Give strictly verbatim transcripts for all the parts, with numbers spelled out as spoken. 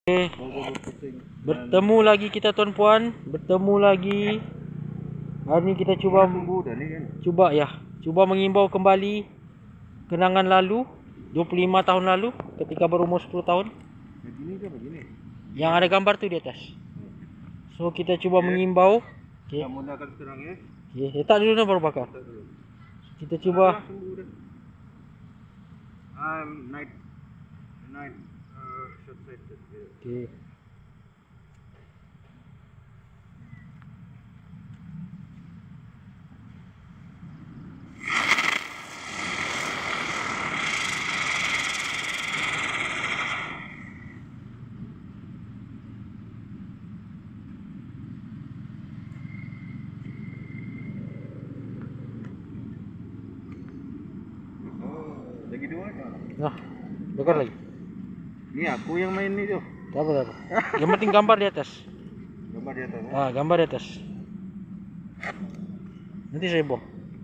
Okay. Bertemu lagi kita tuan puan, bertemu lagi. Hari ni kita cuba cuba ya, cuba mengimbau kembali kenangan lalu dua puluh lima tahun lalu ketika berumur sepuluh tahun. Yang ada gambar tu di atas. So kita cuba mengimbau. Okey. Kita mulakan sekarang ya. Okey, letak dulu dah baru bakar. Kita cuba. I'm night night uh, short sighted. Okey. Lagi dua kan? Nah, bakar lagi. Ini aku yang main ni tu. Tak apa, tak apa. Yang penting gambar di atas. Gambar di atas. Ah, gambar di atas. Nanti saya buang.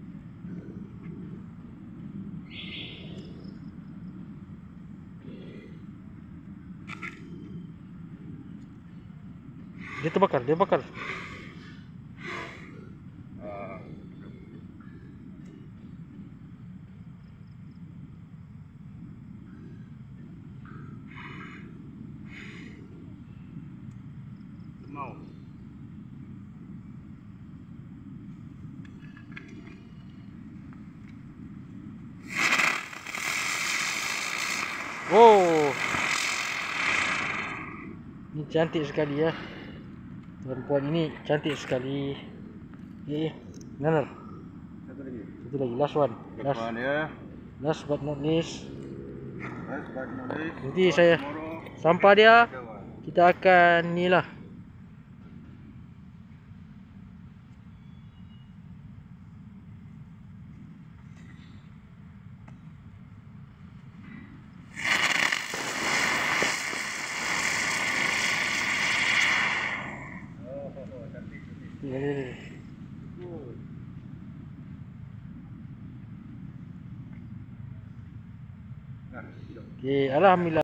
Dia terbakar, dia bakar. Uh, mau. Oh, ini cantik sekali ya. Perempuan ini cantik sekali. Eh, Nanar. Satu lagi. Satu lagi, last one. Last, Depan ya. last but not least. Last but not least. Nanti saya sampah dia, kita akan ni lah. Okay, alhamdulillah.